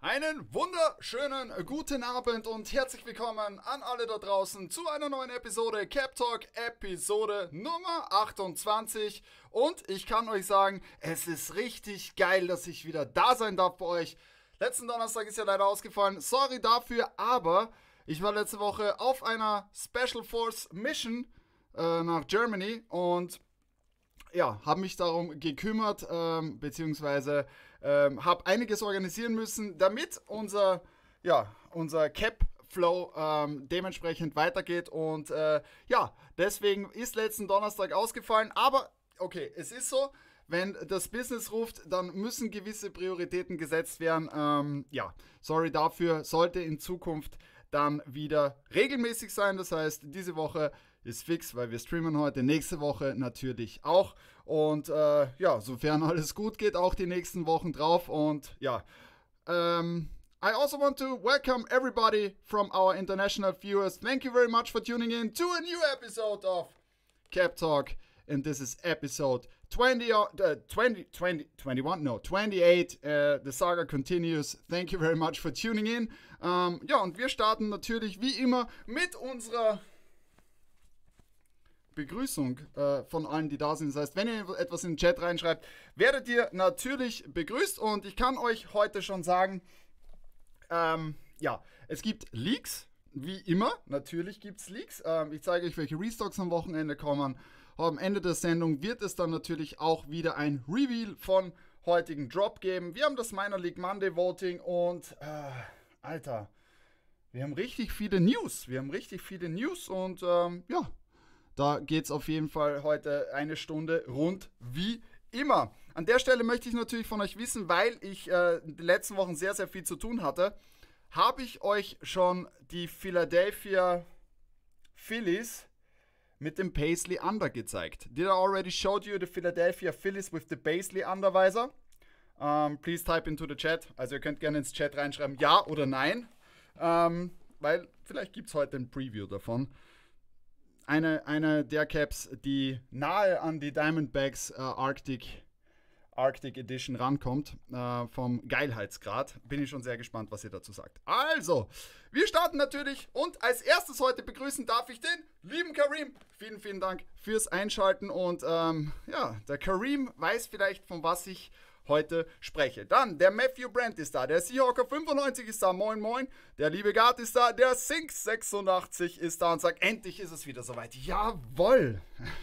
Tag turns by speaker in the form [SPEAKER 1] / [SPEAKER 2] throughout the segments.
[SPEAKER 1] Einen wunderschönen guten Abend und herzlich willkommen an alle da draußen zu einer neuen Episode Cap Talk, Episode Nummer 28. Und ich kann euch sagen, es ist richtig geil, dass ich wieder da sein darf bei euch. Letzten Donnerstag ist ja leider ausgefallen, sorry dafür, aber ich war letzte Woche auf einer Special Force Mission nach Germany und ja, habe mich darum gekümmert, beziehungsweise habe einiges organisieren müssen, damit unser Cap-Flow dementsprechend weitergeht. Und ja, deswegen ist letzten Donnerstag ausgefallen. Aber okay, es ist so, wenn das Business ruft, dann müssen gewisse Prioritäten gesetzt werden. Ja, sorry dafür, sollte in Zukunft dann wieder regelmäßig sein. Das heißt, diese Woche ist fix, weil wir streamen heute, nächste Woche natürlich auch. Und ja, sofern alles gut geht, auch die nächsten Wochen drauf. Und ja, I also want to welcome everybody from our international viewers. Thank you very much for tuning in to a new episode of Cap Talk. And this is episode 28. The saga continues. Thank you very much for tuning in. Ja, und wir starten natürlich wie immer mit unserer Begrüßung von allen, die da sind. Das heißt, wenn ihr etwas in den Chat reinschreibt, werdet ihr natürlich begrüßt. Und ich kann euch heute schon sagen, ja, es gibt Leaks, wie immer. Natürlich gibt es Leaks. Ich zeige euch, welche Restocks am Wochenende kommen. Am Ende der Sendung wird es dann natürlich auch wieder ein Reveal von heutigen Drop geben. Wir haben das Minor League Monday Voting und, Alter, wir haben richtig viele News. Und, ja, da geht es auf jeden Fall heute eine Stunde rund wie immer. An der Stelle möchte ich natürlich von euch wissen, weil ich in den letzten Wochen sehr, sehr viel zu tun hatte, habe ich euch schon die Philadelphia Phillies mit dem Paisley Under gezeigt. Did I already showed you the Philadelphia Phillies with the Paisley Under Visor? Please type into the chat. Also ihr könnt gerne ins Chat reinschreiben, ja oder nein. Weil vielleicht gibt es heute ein Preview davon. Eine der Caps, die nahe an die Diamondbacks Arctic Edition rankommt, vom Geilheitsgrad. Bin ich schon sehr gespannt, was ihr dazu sagt. Also, wir starten natürlich und als erstes heute begrüßen darf ich den lieben Karim. Vielen, vielen Dank fürs Einschalten und ja, der Karim weiß vielleicht, von was ich heute spreche. Dann, der Matthew Brandt ist da, der Seahawker 95 ist da, moin moin, der liebe Gard ist da, der Sinks 86 ist da und sagt, endlich ist es wieder soweit. Jawoll!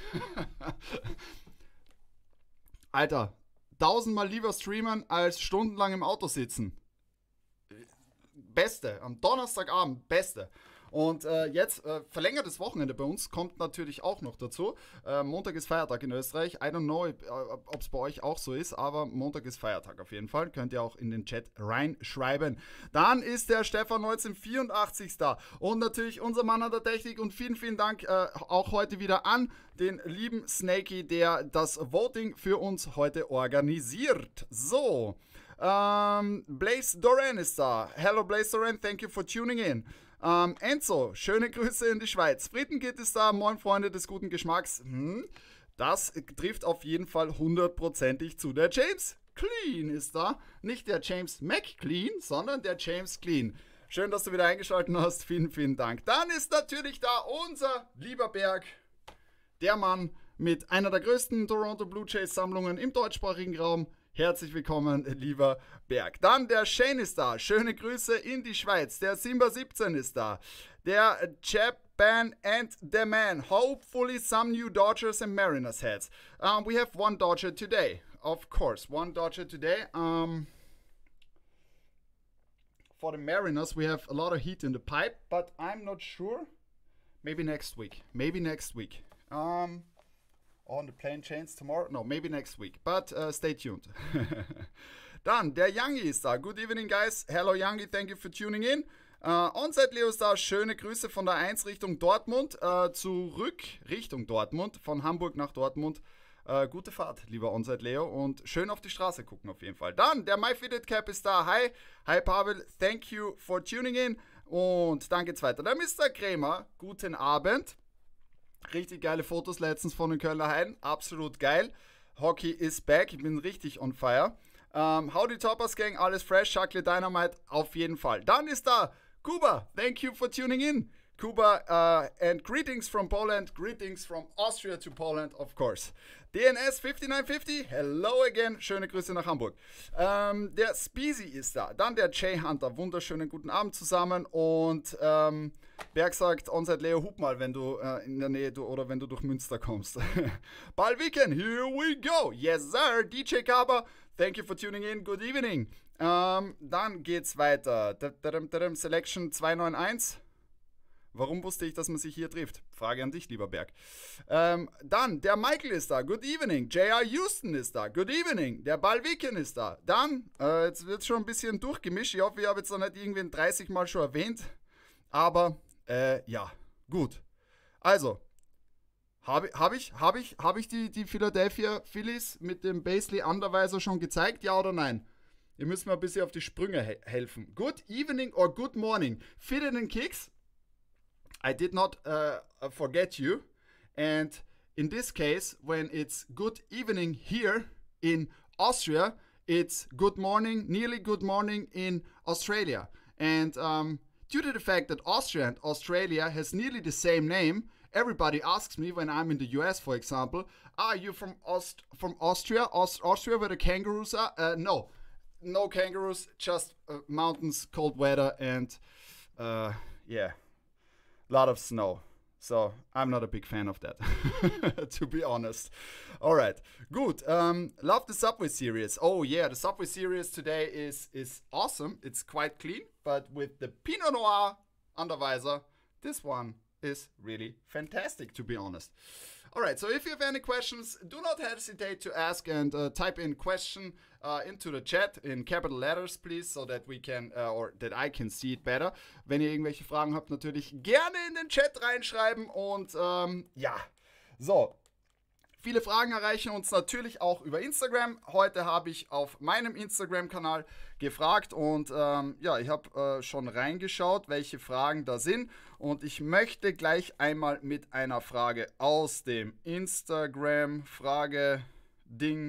[SPEAKER 1] Alter, 1000-mal lieber streamen, als stundenlang im Auto sitzen. Beste, am Donnerstagabend, beste. Und jetzt, verlängertes Wochenende bei uns, kommt natürlich auch noch dazu. Montag ist Feiertag in Österreich. I don't know, ob es bei euch auch so ist, aber Montag ist Feiertag auf jeden Fall. Könnt ihr auch in den Chat reinschreiben. Dann ist der Stefan 1984 da. Und natürlich unser Mann an der Technik. Und vielen, vielen Dank auch heute wieder an den lieben Snakey, der das Voting für uns heute organisiert. So, Blaze Doran ist da. Hello Blaze Doran, thank you for tuning in. Enzo, schöne Grüße in die Schweiz. Friedengitt ist da, moin Freunde des guten Geschmacks. Das trifft auf jeden Fall hundertprozentig zu. Der James Clean ist da. Nicht der James McClean, sondern der James Clean. Schön, dass du wieder eingeschaltet hast. Vielen, vielen Dank. Dann ist natürlich da unser lieber Berg. Der Mann mit einer der größten Toronto Blue Jays Sammlungen im deutschsprachigen Raum. Herzlich willkommen, lieber Berg. Dann der Shane ist da. Schöne Grüße in die Schweiz. Der Simba 17 ist da. Der Japan and the Man. Hopefully some new Dodgers and Mariners heads. We have one Dodger today. Of course, one Dodger today. For the Mariners, we have a lot of heat in the pipe, but I'm not sure. Maybe next week. On the plane chains tomorrow? No, maybe next week. But stay tuned. Dann, der Youngie ist da. Good evening, guys. Hello, Youngie. Thank you for tuning in. Onside Leo ist da. Schöne Grüße von der 1 Richtung Dortmund. Zurück Richtung Dortmund. Von Hamburg nach Dortmund. Gute Fahrt, lieber Onside Leo. Und schön auf die Straße gucken auf jeden Fall. Dann, der MyFitted Cap ist da. Hi. Hi, Pavel. Thank you for tuning in. Und dann geht's weiter. Der Mr. Krämer. Guten Abend. Richtig geile Fotos letztens von den Kölner Heiden. Absolut geil. Hockey is back. Ich bin richtig on fire. Howdy Toppers Gang, alles fresh, Chocolate Dynamite, auf jeden Fall. Dann ist da Kuba, thank you for tuning in. Kuba, and greetings from Poland, greetings from Austria to Poland, of course. DNS 5950, hello again, schöne Grüße nach Hamburg. Der Speezy ist da, dann der Jay Hunter, wunderschönen guten Abend zusammen und Berg sagt, Onside Leo, hup mal, wenn du in der Nähe oder wenn du durch Münster kommst. Balviken, here we go, yes sir, DJ Kaba, thank you for tuning in, good evening. Dann geht's weiter, Selection 291. Warum wusste ich, dass man sich hier trifft? Frage an dich, lieber Berg. Dann, der Michael ist da. Good evening. J.R. Houston ist da. Good evening. Der Balviken ist da. Dann, jetzt wird es schon ein bisschen durchgemischt. Ich hoffe, ich habe jetzt noch nicht irgendwie 30 Mal schon erwähnt. Aber, ja, gut. Also, habe ich die Philadelphia Phillies mit dem Basley Underweiser schon gezeigt? Ja oder nein? Ihr müsst mir ein bisschen auf die Sprünge helfen. Good evening or good morning. Fitted and Kicks. I did not forget you, and in this case, when it's good evening here in Austria, it's good morning, nearly good morning in Australia. And due to the fact that Austria and Australia has nearly the same name, everybody asks me when I'm in the US, for example, are you from Austria? Austria where the kangaroos are? No kangaroos, just mountains, cold weather, and yeah. Lot of snow. So, I'm not a big fan of that, to be honest. Alright, good. Love the Subway series. Oh yeah, the Subway series today is awesome. It's quite clean, but with the Pinot Noir Underweiser, this one is really fantastic, to be honest. Alright, so if you have any questions, do not hesitate to ask and type in question into the chat in capital letters, please, so that we can, or that I can see it better. Wenn ihr irgendwelche Fragen habt, natürlich gerne in den Chat reinschreiben und ja, so. Viele Fragen erreichen uns natürlich auch über Instagram. Heute habe ich auf meinem Instagram-Kanal gefragt und ja, ich habe schon reingeschaut, welche Fragen da sind. Und ich möchte gleich einmal mit einer Frage aus dem Instagram-Frage-Ding,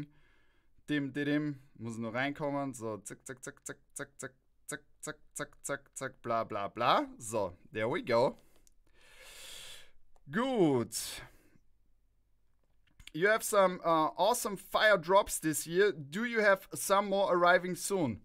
[SPEAKER 1] muss nur reinkommen. So, zack, zack, zack, zack, zack, zack, zack, zack, zack, zack, zack, bla, bla, bla. So, there we go. Gut. You have some awesome fire drops this year. Do you have some more arriving soon?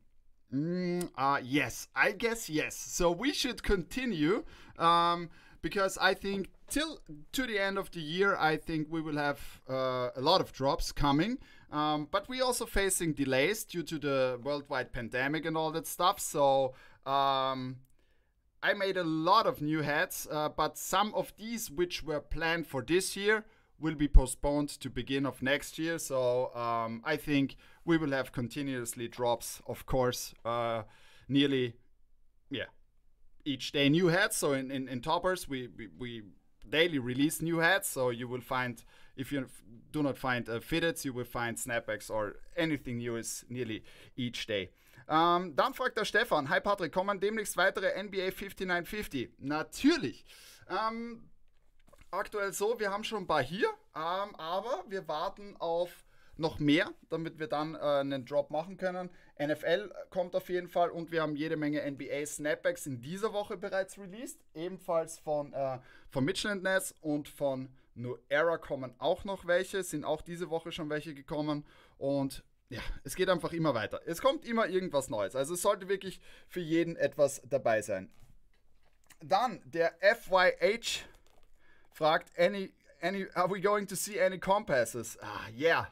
[SPEAKER 1] Yes, I guess yes. So we should continue because I think to the end of the year, I think we will have a lot of drops coming. But we also facing delays due to the worldwide pandemic and all that stuff. So I made a lot of new hats, but some of these which were planned for this year will be postponed to begin of next year. So I think we will have continuously drops, of course, nearly, yeah, each day new hats. So in Toppers, we daily release new hats. So you will find, if you do not find fitteds, you will find snapbacks or anything new is nearly each day. Dann fragt der Stefan, hi Patrick, kommen demnächst weitere NBA 5950? Natürlich. Aktuell so, wir haben schon ein paar hier, aber wir warten auf noch mehr, damit wir dann einen Drop machen können. NFL kommt auf jeden Fall und wir haben jede Menge NBA Snapbacks in dieser Woche bereits released. Ebenfalls von Mitchell & Ness und von New Era kommen auch noch welche, sind auch diese Woche schon welche gekommen und ja, es geht einfach immer weiter. Es kommt immer irgendwas Neues, also es sollte wirklich für jeden etwas dabei sein. Dann der FYH fragt, are we going to see any compasses? Yeah,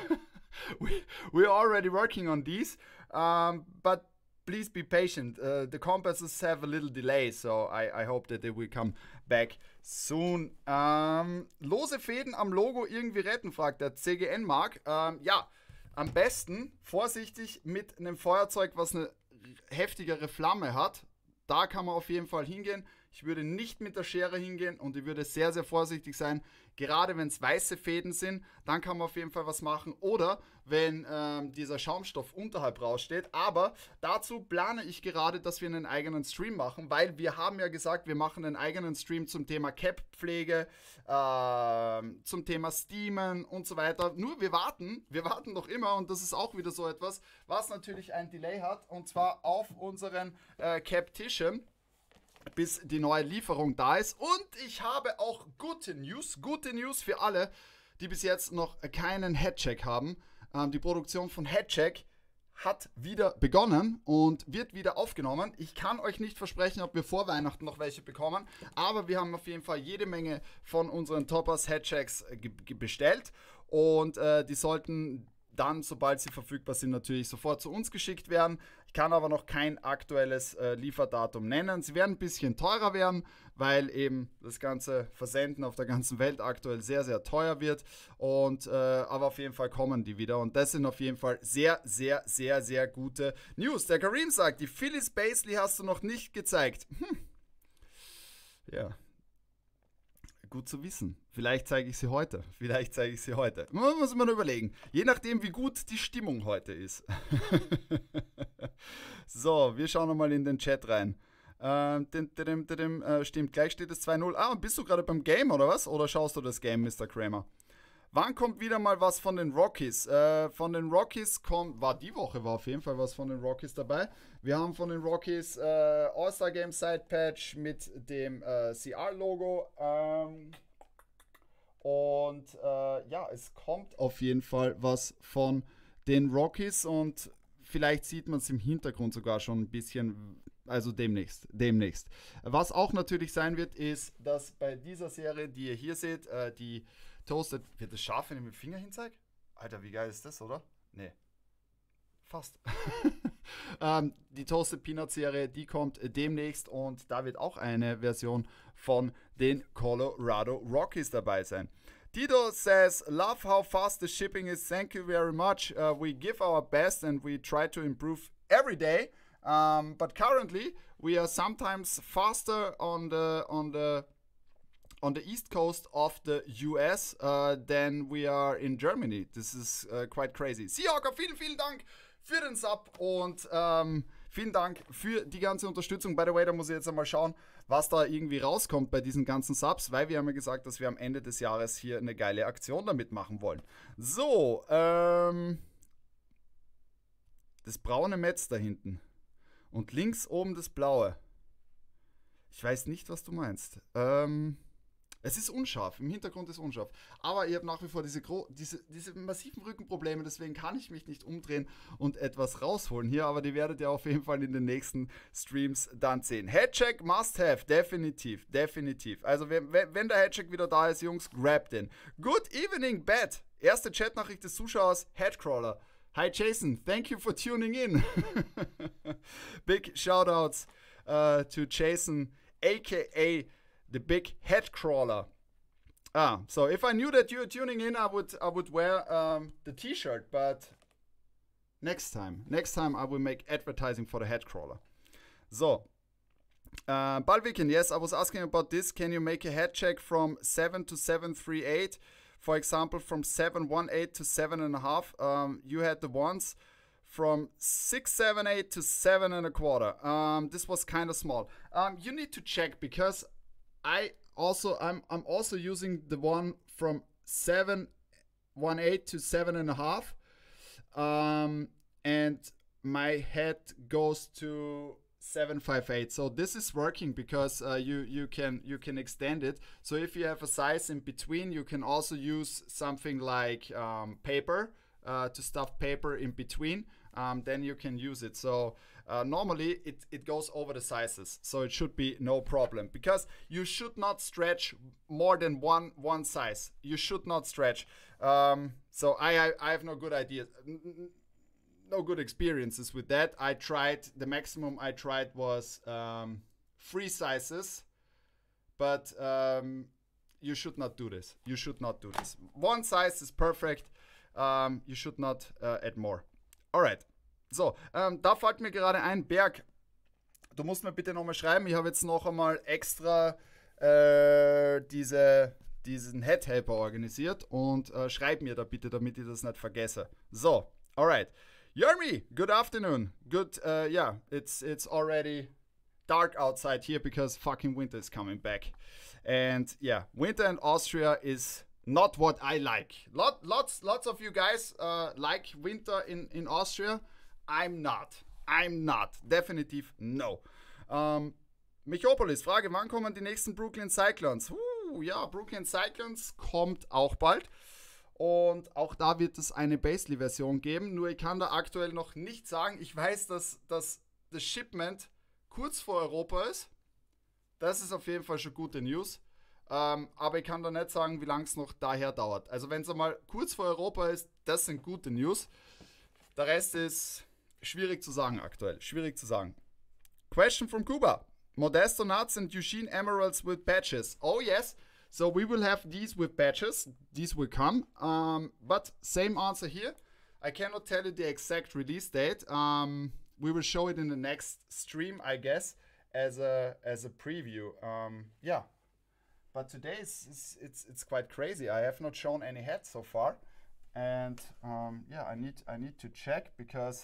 [SPEAKER 1] we're already working on these, but please be patient. The compasses have a little delay, so I hope that they will come back soon. Lose Fäden am Logo irgendwie retten, fragt der CGN Mark. Ja, am besten vorsichtig mit einem Feuerzeug, was eine heftigere Flamme hat. Da kann man auf jeden Fall hingehen. Ich würde nicht mit der Schere hingehen und ich würde sehr, sehr vorsichtig sein. Gerade wenn es weiße Fäden sind, dann kann man auf jeden Fall was machen. Oder wenn dieser Schaumstoff unterhalb raussteht. Aber dazu plane ich gerade, dass wir einen eigenen Stream machen, weil wir haben ja gesagt, wir machen einen eigenen Stream zum Thema Cap-Pflege, zum Thema Steamen und so weiter. Nur wir warten noch immer und das ist auch wieder so etwas, was natürlich ein Delay hat und zwar auf unseren Captition, bis die neue Lieferung da ist. Und ich habe auch gute News für alle, die bis jetzt noch keinen Headcheck haben. Die Produktion von Headcheck hat wieder begonnen und wird wieder aufgenommen. Ich kann euch nicht versprechen, ob wir vor Weihnachten noch welche bekommen, aber wir haben auf jeden Fall jede Menge von unseren Toppers Headchecks bestellt und die sollten dann, sobald sie verfügbar sind, natürlich sofort zu uns geschickt werden. Ich kann aber noch kein aktuelles Lieferdatum nennen. Sie werden ein bisschen teurer werden, weil eben das ganze Versenden auf der ganzen Welt aktuell sehr, sehr teuer wird. Aber auf jeden Fall kommen die wieder. Und das sind auf jeden Fall sehr, sehr, sehr, sehr gute News. Der Karim sagt, die Phyllis Paisley hast du noch nicht gezeigt. Ja. Gut zu wissen. Vielleicht zeige ich sie heute. Muss man überlegen. Je nachdem, wie gut die Stimmung heute ist. So, wir schauen nochmal in den Chat rein. Stimmt, gleich steht es 2-0. Ah, bist du gerade beim Game oder was? Oder schaust du das Game, Mr. Kramer? Wann kommt wieder mal was von den Rockies? Von den Rockies die Woche war auf jeden Fall was von den Rockies dabei. Wir haben von den Rockies All-Star Game Side Patch mit dem CR-Logo. Es kommt auf jeden Fall was von den Rockies und vielleicht sieht man es im Hintergrund sogar schon ein bisschen. Also demnächst. Was auch natürlich sein wird, ist, dass bei dieser Serie, die ihr hier seht, die Toasted, wird es scharf, wenn ich mit dem Finger hinzeige? Alter, wie geil ist das, oder? Nee. Fast. Die Toasted Peanut Serie, die kommt demnächst und da wird auch eine Version von den Colorado Rockies dabei sein. Tito says, love how fast the shipping is. Thank you very much. We give our best and we try to improve every day. But currently we are sometimes faster on the east coast of the US than we are in Germany. This is quite crazy. Seahawker, vielen Dank für den Sub und vielen Dank für die ganze Unterstützung. By the way, da muss ich jetzt einmal schauen, was da irgendwie rauskommt bei diesen ganzen Subs, weil wir haben ja gesagt, dass wir am Ende des Jahres hier eine geile Aktion damit machen wollen. So, das braune Metz da hinten und links oben das blaue. Ich weiß nicht, was du meinst. Es ist unscharf, im Hintergrund ist unscharf. Aber ich habe nach wie vor diese massiven Rückenprobleme, deswegen kann ich mich nicht umdrehen und etwas rausholen hier. Aber die werdet ihr auf jeden Fall in den nächsten Streams dann sehen. Headcheck must have, definitiv. Also wenn der Headcheck wieder da ist, Jungs, grab den. Good evening, Bat. Erste Chatnachricht des Zuschauers, Headcrawler. Hi Jason, thank you for tuning in. Big shoutouts to Jason, aka the big head crawler. So if I knew that you were tuning in, I would wear the T-shirt, but next time I will make advertising for the head crawler. So, Balvikin, yes, I was asking about this. Can you make a head check from 7 to 738? For example, from 718 to 7.5. You had the ones from 678 to 7 1/4. This was kind of small. You need to check because I'm also using the one from 718 to 7.5, and my head goes to 758. So this is working because you can extend it. So if you have a size in between, you can also use something like paper to stuff paper in between. Then you can use it. So normally it goes over the sizes, so it should be no problem because you should not stretch more than one size. You should not stretch. So I have no good ideas. No good experiences with that. The maximum I tried was 3 sizes, but you should not do this. One size is perfect. You should not add more. Alright. So, da fällt mir gerade ein, Berg, du musst mir bitte nochmal schreiben. Ich habe jetzt noch einmal extra diesen Head Helper organisiert und schreib mir da bitte, damit ich das nicht vergesse. So, alright. Jeremy, good afternoon. It's already dark outside here because fucking winter is coming back. And yeah, winter in Austria is not what I like. Lots of you guys like winter in Austria. I'm not. Definitiv no. Michopolis, Frage, wann kommen die nächsten Brooklyn Cyclones? Ja, Brooklyn Cyclones kommt auch bald. Und auch da wird es eine Basely-Version geben. Nur ich kann da aktuell noch nicht sagen. Ich weiß, dass das Shipment kurz vor Europa ist. Das ist auf jeden Fall schon gute News. Aber ich kann da nicht sagen, wie lange es noch daher dauert. Also wenn es einmal kurz vor Europa ist, das sind gute News. Der Rest ist schwierig zu sagen aktuell. Schwierig zu sagen. Question from Cuba. Modesto Nuts and Eugene Emeralds with badges. Oh yes. So we will have these with badges. These will come. But same answer here. I cannot tell you the exact release date. We will show it in the next stream, I guess, as a preview. Yeah. But today it's quite crazy. I have not shown any hats so far. And yeah, I need to check because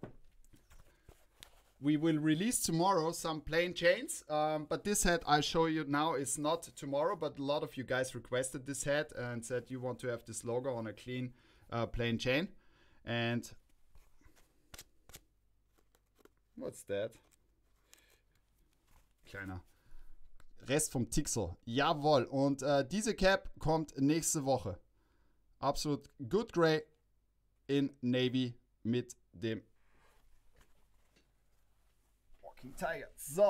[SPEAKER 1] we will release tomorrow some plain chains, but this hat I'll show you now is not tomorrow, but a lot of you guys requested this hat and said you want to have this logo on a clean plain chain. And what's that? Kleiner Rest vom Tixel. Jawohl, und diese Cap kommt nächste Woche. Absolut good grey in Navy mit dem Tiger. So.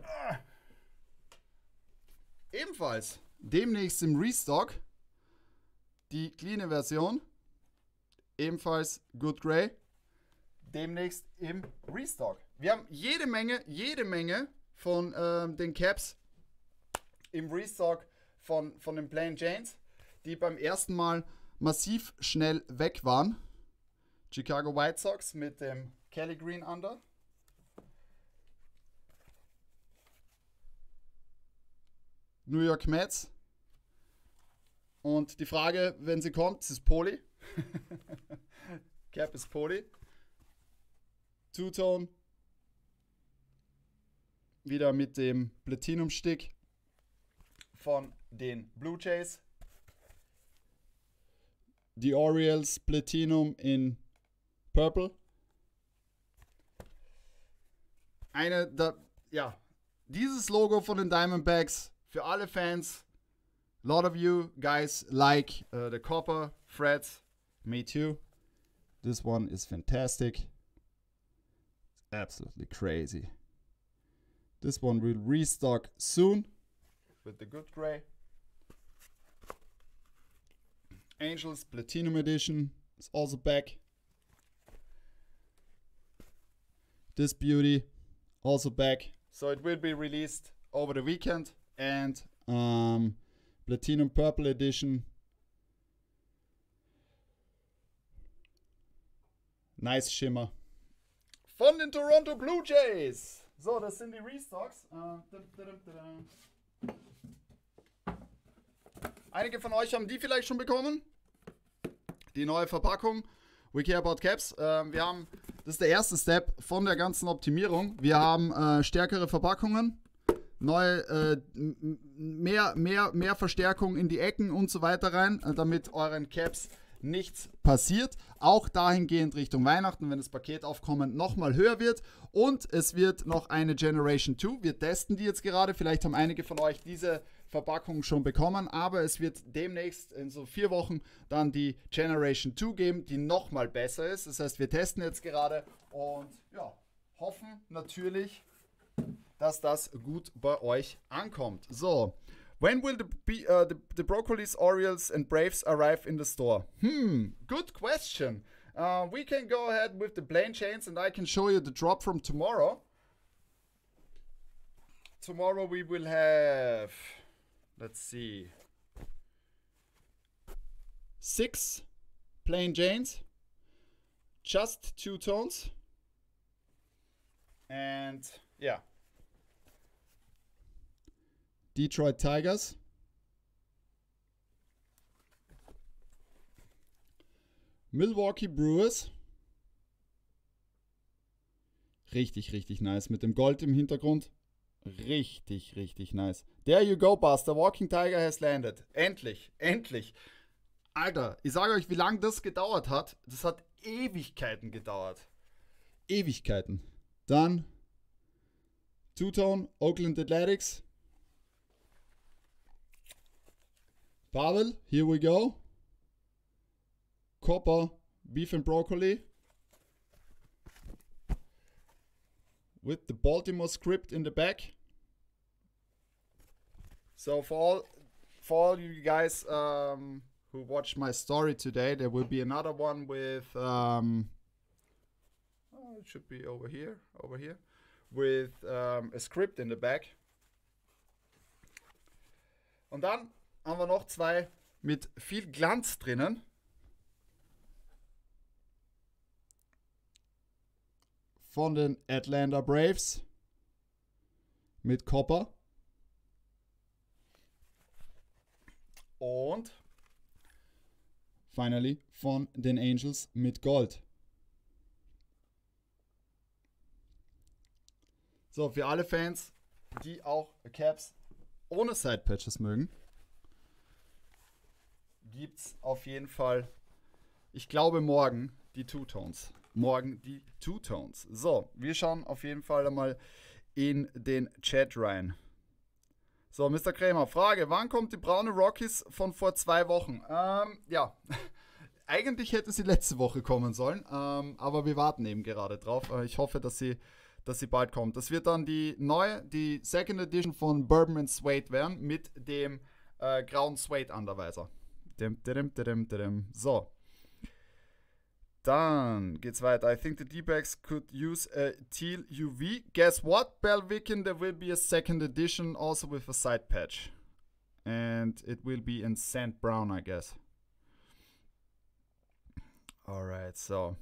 [SPEAKER 1] Ebenfalls demnächst im Restock die cleane Version. Ebenfalls Good Grey. Demnächst im Restock. Wir haben jede Menge von den Caps im Restock von den Plain Janes, die beim ersten Mal massiv schnell weg waren. Chicago White Sox mit dem Kelly Green Under. New York Mets. Und die Frage, wenn sie kommt, ist Poly. Cap ist Poly. Two-Tone. Wieder mit dem Platinum-Stick von den Blue Jays. Die Orioles Platinum in Purple. Dieses Logo von den Diamondbacks für alle Fans. A lot of you guys like the copper threads. Me too. This one is fantastic. It's absolutely crazy. This one will restock soon with the good gray. Angels Platinum Edition is also back. This beauty also back. So it will be released over the weekend. And Platinum Purple Edition. Nice Shimmer. Von den Toronto Blue Jays. So, das sind die Restocks. Einige von euch haben die vielleicht schon bekommen. Die neue Verpackung. We Care About Caps. Das ist der erste Step von der ganzen Optimierung. Wir haben stärkere Verpackungen. Neue, mehr Verstärkung in die Ecken und so weiter rein, damit euren Caps nichts passiert. Auch dahingehend Richtung Weihnachten, wenn das Paketaufkommen nochmal höher wird. Und es wird noch eine Generation 2. Wir testen die jetzt gerade. Vielleicht haben einige von euch diese Verpackung schon bekommen. Aber es wird demnächst in so 4 Wochen dann die Generation 2 geben, die nochmal besser ist. Das heißt, wir testen jetzt gerade und ja, hoffen natürlich, dass das gut bei euch ankommt. So, when will the Broccolis, Orioles and Braves arrive in the store? Good question. We can go ahead with the plain chains and I can show you the drop from tomorrow. Tomorrow we will have, let's see, 6 plain Janes, just 2 tones, and yeah. Detroit Tigers. Milwaukee Brewers. Richtig nice. Mit dem Gold im Hintergrund. Richtig, richtig nice. There you go, Buster. Walking Tiger has landed. Endlich, endlich. Alter, ich sage euch, wie lange das gedauert hat. Das hat Ewigkeiten gedauert. Ewigkeiten. Dann Two-Tone, Oakland Athletics. Pavel, here we go. Copper, Beef and Broccoli. With the Baltimore script in the back. So for all you guys who watched my story today, there will be another one with it should be over here, with a script in the back. Und dann haben wir noch zwei mit viel Glanz drinnen. Von den Atlanta Braves mit Copper. Und finally von den Angels mit Gold. So, für alle Fans, die auch Caps ohne Side-Patches mögen, gibt es auf jeden Fall, ich glaube morgen, die Two-Tones. So, wir schauen auf jeden Fall einmal in den Chat rein. So, Mr. Krämer, Frage, wann kommt die braune Rockies von vor 2 Wochen? Ja, eigentlich hätte sie letzte Woche kommen sollen, aber wir warten eben gerade drauf. Ich hoffe, dass sie bald kommt. Das wird dann die Second Edition von Bourbon and Suede werden mit dem grauen Suede Undervisor. So. Dann geht's weiter. I think the D-backs could use a teal UV. Guess what, Belvikin? There will be a second edition also with a side patch. And it will be in sand brown, I guess. Alright, so.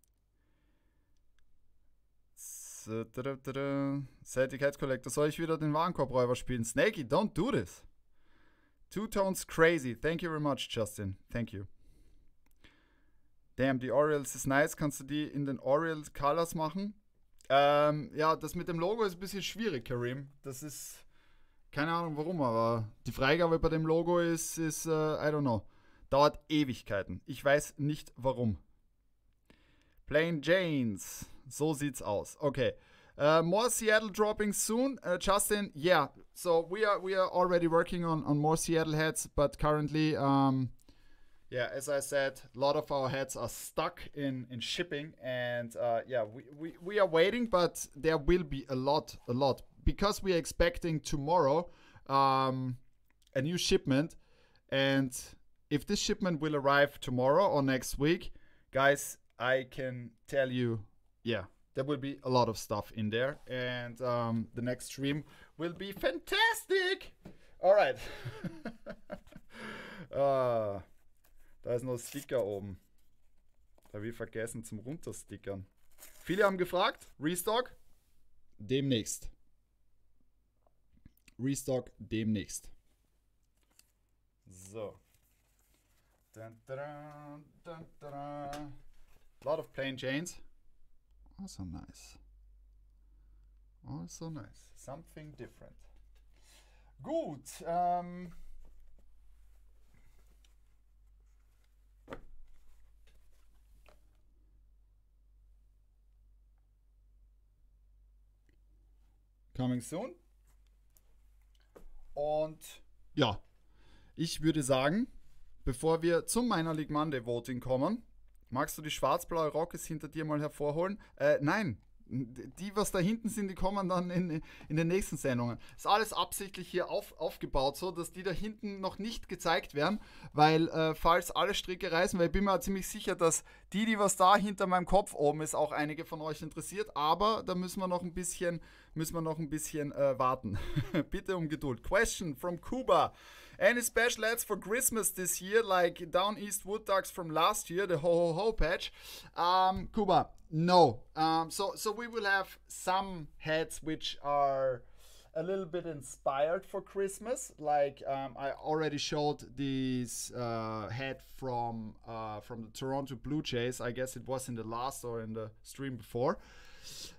[SPEAKER 1] Celtic Collector. Soll ich wieder den Warenkorbräuber spielen? Snakey, don't do this. Two-Tones crazy. Thank you very much, Justin. Thank you. Damn, die Orioles ist nice. Kannst du die in den Orioles Colors machen? Ja, das mit dem Logo ist ein bisschen schwierig, Karim. Das ist, keine Ahnung warum, aber die Freigabe bei dem Logo ist I don't know. Dauert Ewigkeiten. Ich weiß nicht warum. Plain Janes. So sieht's aus. Okay. More Seattle dropping soon. Justin, yeah. So we are already working on more Seattle hats, but currently, yeah, as I said, a lot of our hats are stuck in shipping, and yeah, we are waiting, but there will be a lot, because we are expecting tomorrow a new shipment, and if this shipment will arrive tomorrow or next week, guys, I can tell you, yeah, there will be a lot of stuff in there, and the next stream will be fantastic. All right. Da ist noch ein Sticker oben. Da habe ich vergessen zum Runterstickern. Viele haben gefragt, Restock? Demnächst. Restock demnächst. So. Dun, dun, dun, dun. A lot of plain Janes. Also nice. Also nice. Something different. Gut. Coming soon. Und ja, ich würde sagen, bevor wir zum Minor League Monday Voting kommen, magst du die schwarz-blaue Rockies hinter dir mal hervorholen? Nein, die, was da hinten sind, die kommen dann in den nächsten Sendungen. Ist alles absichtlich hier aufgebaut, so dass die da hinten noch nicht gezeigt werden, weil falls alle Stricke reißen, weil ich bin mir ziemlich sicher, dass die was da hinter meinem Kopf oben ist, auch einige von euch interessiert, aber da müssen wir noch ein bisschen warten. Bitte um Geduld. Question from Cuba. Any special ads for Christmas this year, like Down East Wood Ducks from last year, the Ho Ho Ho patch? Cuba, no. So we will have some hats which are a little bit inspired for Christmas. Like I already showed this hat from the Toronto Blue Jays. I guess it was in the last or in the stream before.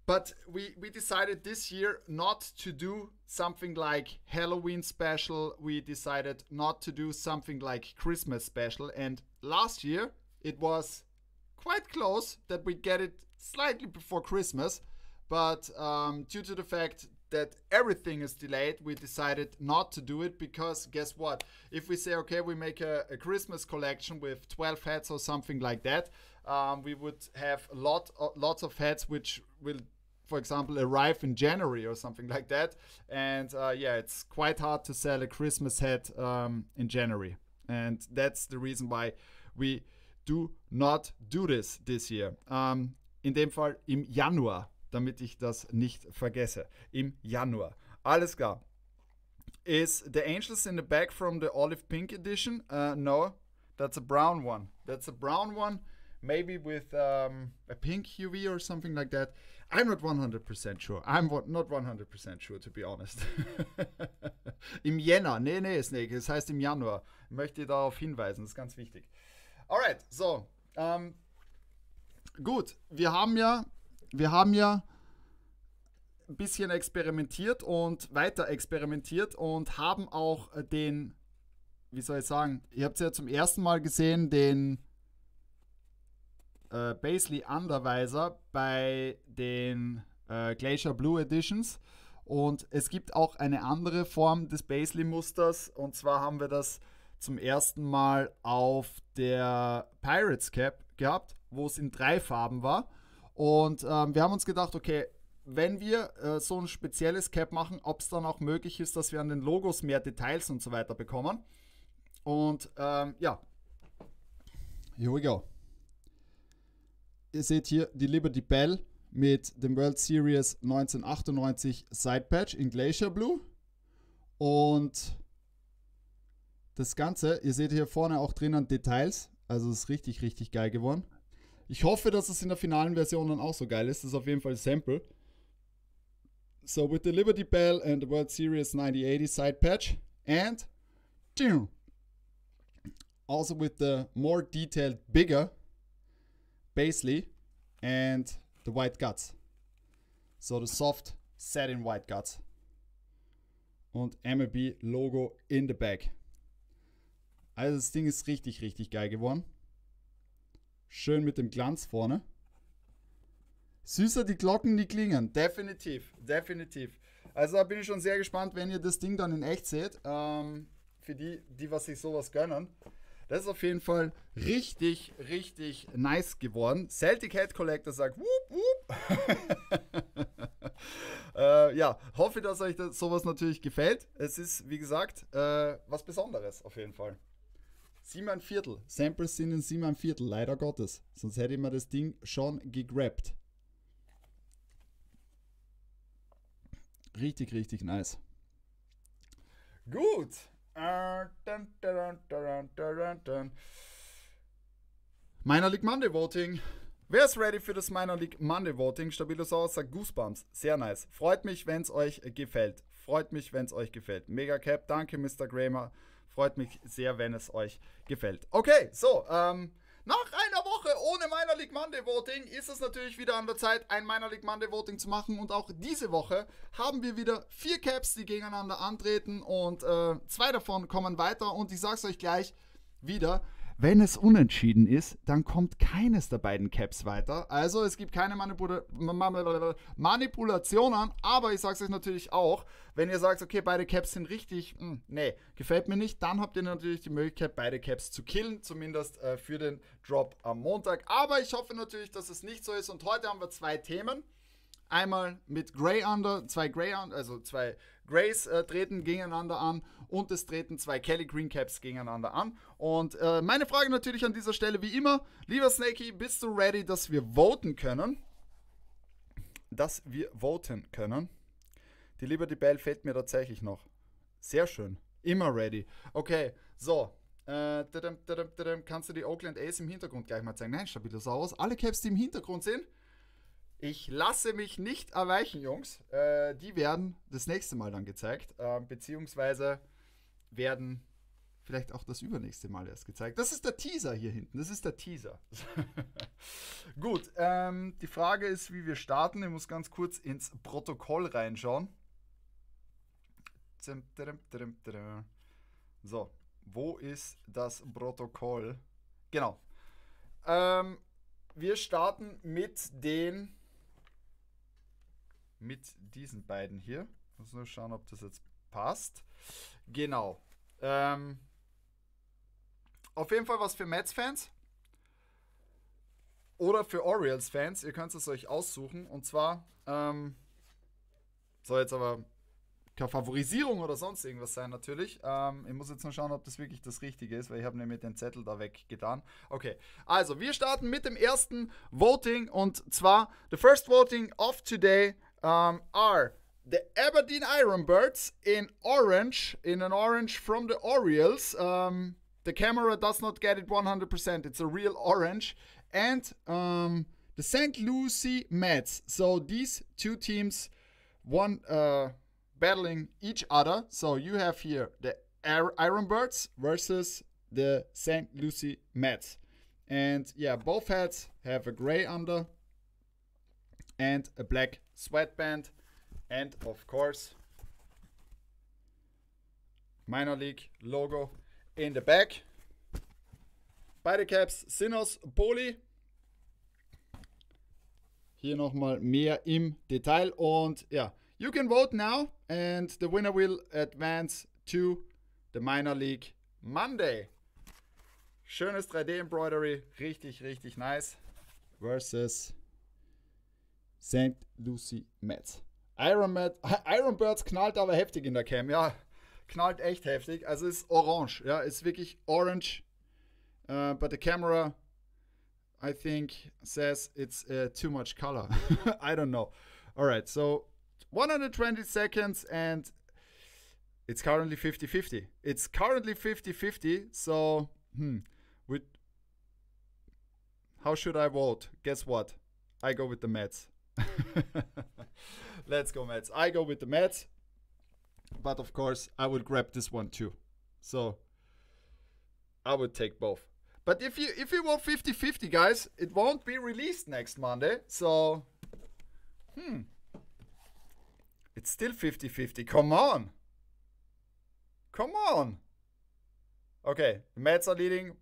[SPEAKER 1] But we decided this year not to do something like Halloween special. We decided not to do something like Christmas special. And last year, it was quite close that we get it slightly before Christmas. But due to the fact that everything is delayed, we decided not to do it because guess what? If we say, okay, we make a Christmas collection with 12 hats or something like that, we would have lots of hats which will, for example, arrive in January or something like that. And yeah, it's quite hard to sell a Christmas hat in January. And that's the reason why we do not do this year. In dem Fall im Januar, damit ich das nicht vergesse. Im Januar. Alles klar. Is the Angels in the back from the olive pink edition? No, that's a brown one. That's a brown one, maybe with a pink UV or something like that. I'm not 100% sure. I'm not 100% sure, to be honest. Im Jänner. Nee, Snake. Das heißt im Januar. Ich möchte darauf hinweisen. Das ist ganz wichtig. Alright, so. Gut. Wir haben ja ein bisschen experimentiert und weiter experimentiert und haben auch den, wie soll ich sagen, ihr habt es ja zum ersten Mal gesehen, den Paisley Undervisor bei den Glacier Blue Editions. Und es gibt auch eine andere Form des Paisley Musters. Und zwar haben wir das zum ersten Mal auf der Pirates Cap gehabt, wo es in 3 Farben war. Und wir haben uns gedacht, okay, wenn wir so ein spezielles Cap machen, ob es dann auch möglich ist, dass wir an den Logos mehr Details und so weiter bekommen. Und ja, here we go. Ihr seht hier die Liberty Bell mit dem World Series 1998 Side Patch in Glacier Blue. Und das Ganze, ihr seht hier vorne auch drinnen Details. Also es ist richtig, richtig geil geworden. Ich hoffe, dass es in der finalen Version dann auch so geil ist. Das ist auf jeden Fall ein Sample. So, with the Liberty Bell and the World Series 9080 side patch. And also with the more detailed, bigger Paisley and the white guts. So the soft satin white guts. Und MLB Logo in the back. Also das Ding ist richtig, richtig geil geworden. Schön mit dem Glanz vorne. Süßer die Glocken, die klingen. Definitiv, definitiv. Also da bin ich schon sehr gespannt, wenn ihr das Ding dann in echt seht. Für die was sich sowas gönnen. Das ist auf jeden Fall richtig, richtig nice geworden. Celtic Hat Collector sagt wup, wup. Ja, hoffe, dass euch sowas natürlich gefällt. Es ist, wie gesagt, was Besonderes auf jeden Fall. 7,25. Samples sind in 7,25, leider Gottes. Sonst hätte ich mir das Ding schon gegrabt. Richtig, richtig nice. Gut. Minor League Monday Voting. Wer ist ready für das Minor League Monday Voting? Stabilosaurus sagt Goosebumps. Sehr nice. Freut mich, wenn es euch gefällt. Freut mich, wenn es euch gefällt. Mega Cap, danke Mr. Kramer. Freut mich sehr, wenn es euch gefällt. Okay, so, nach einer Woche ohne Minor League Monday Voting ist es natürlich wieder an der Zeit, ein Minor League Monday Voting zu machen. Und auch diese Woche haben wir wieder 4 Caps, die gegeneinander antreten. Und 2 davon kommen weiter. Und ich sag's euch gleich wieder. Wenn es unentschieden ist, dann kommt keines der beiden Caps weiter. Also es gibt keine Manipulationen, aber ich sage es euch natürlich auch, wenn ihr sagt, okay, beide Caps sind richtig, nee, gefällt mir nicht, dann habt ihr natürlich die Möglichkeit, beide Caps zu killen, zumindest für den Drop am Montag. Aber ich hoffe natürlich, dass es nicht so ist und heute haben wir 2 Themen. Einmal mit Grey Under, 2 Greys treten gegeneinander an und es treten 2 Kelly Green Caps gegeneinander an. Und meine Frage natürlich an dieser Stelle wie immer, lieber Snakey, bist du ready, dass wir voten können? Die Liberty Bell fehlt mir tatsächlich noch. Sehr schön. Immer ready. Okay, so. Kannst du die Oakland A's im Hintergrund gleich mal zeigen? Nein, Stabilosaurus. Alle Caps, die im Hintergrund sind. Ich lasse mich nicht erweichen, Jungs. Die werden das nächste Mal dann gezeigt. Beziehungsweise werden vielleicht auch das übernächste Mal erst gezeigt. Das ist der Teaser hier hinten. Das ist der Teaser. Gut, die Frage ist, wie wir starten. Ich muss ganz kurz ins Protokoll reinschauen. So, wo ist das Protokoll? Genau. Wir starten mit diesen beiden hier. Muss nur schauen, ob das jetzt passt. Genau. Auf jeden Fall was für Mets-Fans oder für Orioles-Fans. Ihr könnt es euch aussuchen. Und zwar soll jetzt aber keine Favorisierung oder sonst irgendwas sein natürlich. Ich muss jetzt nur schauen, ob das wirklich das Richtige ist, weil ich habe nämlich den Zettel da weggetan. Okay, also wir starten mit dem ersten Voting und zwar the first voting of today are the Aberdeen Ironbirds in orange from the Orioles. The camera does not get it 100%. It's a real orange. And the St. Lucie Mets. So these two teams, one battling each other. So you have here the Ironbirds versus the St. Lucie Mets. And yeah, both hats have a gray under and a black sweatband. And of course, minor league logo in the back. Beide Caps sind aus Poly. Hier nochmal mehr im Detail. Und ja, you can vote now. And the winner will advance to the minor league Monday. Schönes 3D-Embroidery. Richtig, richtig nice. Versus St. Lucie Mets. Ironbirds knallt aber heftig in der Cam. Ja, knallt echt heftig. Also ist orange. Ja, ist wirklich orange. But the camera, I think, says it's too much color. I don't know. All right, so 120 seconds and it's currently 50-50. It's currently 50-50. So, how should I vote? Guess what? I go with the Mets. Let's go Mets. I go with the Mets. But of course, I would grab this one too. So, I would take both. But if you vote 50-50, guys, it won't be released next Monday. So, it's still 50-50. Come on. Come on. Okay, the Mets are leading.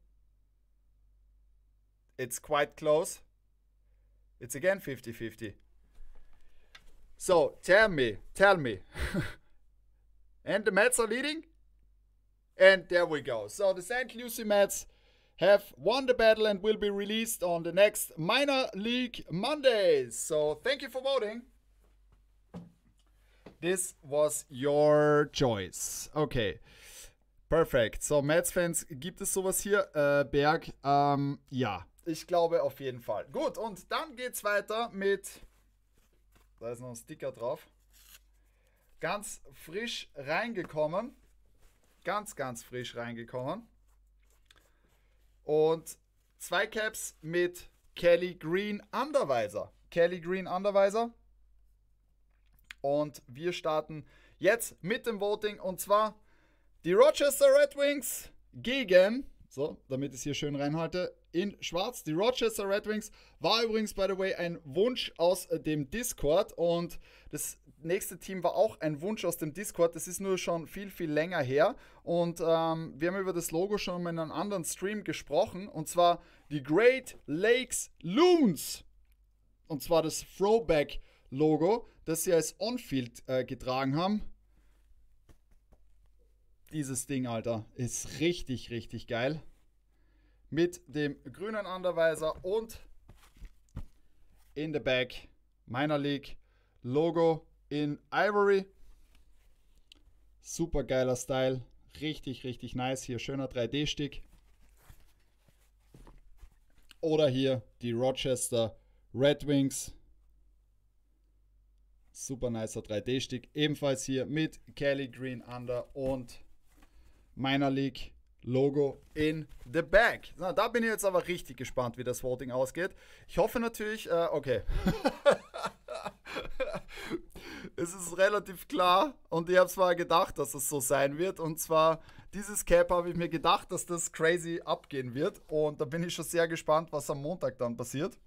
[SPEAKER 1] It's quite close. It's again 50-50. So, tell me. And the Mets are leading? And there we go. So, the St. Lucie Mets have won the battle and will be released on the next minor league Mondays. So, thank you for voting. This was your choice. Okay. Perfekt. So, Mets-Fans, gibt es sowas hier? Berg, ja. Ich glaube auf jeden Fall. Gut, und dann geht's weiter mit... Da ist noch ein Sticker drauf. Ganz frisch reingekommen. Ganz frisch reingekommen. Und 2 Caps mit Kelly Green Undervisor. Und wir starten jetzt mit dem Voting. Und zwar die Rochester Red Wings gegen... So, damit ich es hier schön reinhalte. In schwarz. Die Rochester Red Wings war übrigens, by the way, ein Wunsch aus dem Discord. Und das nächste Team war auch ein Wunsch aus dem Discord. Das ist nur schon viel länger her. Und wir haben über das Logo schon in einem anderen Stream gesprochen. Und zwar die Great Lakes Loons. Und zwar das Throwback-Logo, das sie als On-Field getragen haben. Dieses Ding, Alter, ist richtig geil. Mit dem grünen Undervisor und in the back Minor League Logo in Ivory. Super geiler Style. Richtig nice. Hier schöner 3D-Stick. Oder hier die Rochester Red Wings. Super nicer 3D-Stick. Ebenfalls hier mit Kelly Green Under und Minor League Logo in the back. Na, da bin ich jetzt aber richtig gespannt, wie das Voting ausgeht. Ich hoffe natürlich, okay. es ist relativ klar und ich habe zwar gedacht, dass es so sein wird. Und zwar, dieses Cap habe ich mir gedacht, dass das crazy abgehen wird. Und da bin ich schon sehr gespannt, was am Montag dann passiert.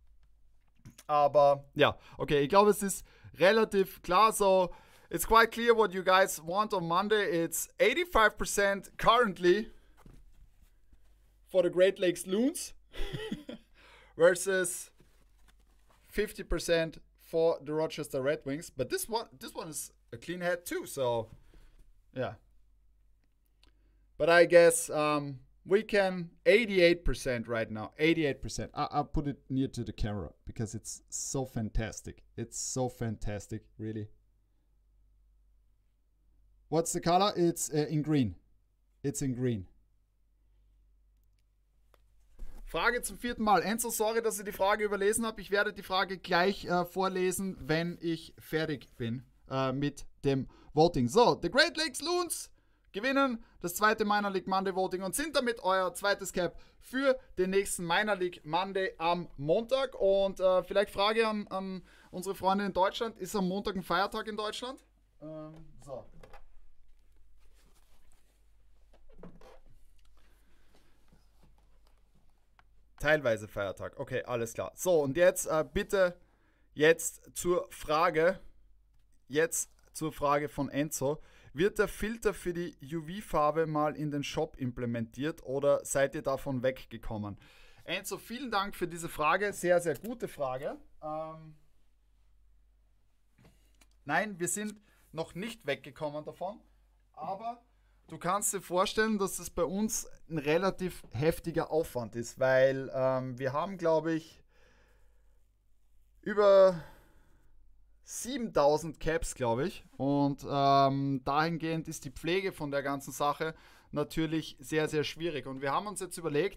[SPEAKER 1] Aber ja, okay, ich glaube, es ist relativ klar. So, it's quite clear what you guys want on Monday. It's 85% currently for the Great Lakes Loons versus 50% for the Rochester Red Wings. But this one is a clean head too. So yeah. But I guess we can 88% right now. 88%. I'll put it near to the camera because it's so fantastic. It's so fantastic, really. What's the color? It's in green. It's in green. Frage zum 4. Mal. Enzo, sorry, dass ich die Frage überlesen habe. Ich werde die Frage gleich vorlesen, wenn ich fertig bin mit dem Voting. So, the Great Lakes Loons gewinnen das zweite Minor League Monday Voting und sind damit euer zweites Cap für den nächsten Minor League Monday am Montag. Und vielleicht Frage an unsere Freunde in Deutschland. Ist am Montag ein Feiertag in Deutschland? So. Teilweise Feiertag. Okay, alles klar. So, und jetzt bitte zur Frage von Enzo. Wird der Filter für die UV-Farbe mal in den Shop implementiert oder seid ihr davon weggekommen? Enzo, vielen Dank für diese Frage. Sehr, sehr gute Frage. Nein, wir sind noch nicht weggekommen davon, aber du kannst dir vorstellen, dass es bei uns ein relativ heftiger Aufwand ist, weil wir haben, glaube ich, über 7000 Caps, glaube ich. Und dahingehend ist die Pflege von der ganzen Sache natürlich sehr, sehr schwierig. Und wir haben uns jetzt überlegt,